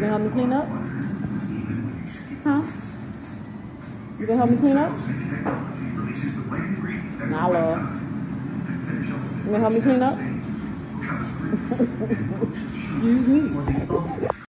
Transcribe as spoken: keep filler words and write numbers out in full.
gonna help me clean up? Huh? You gonna help me clean up? Nah, love. You gonna help me clean up? Excuse me.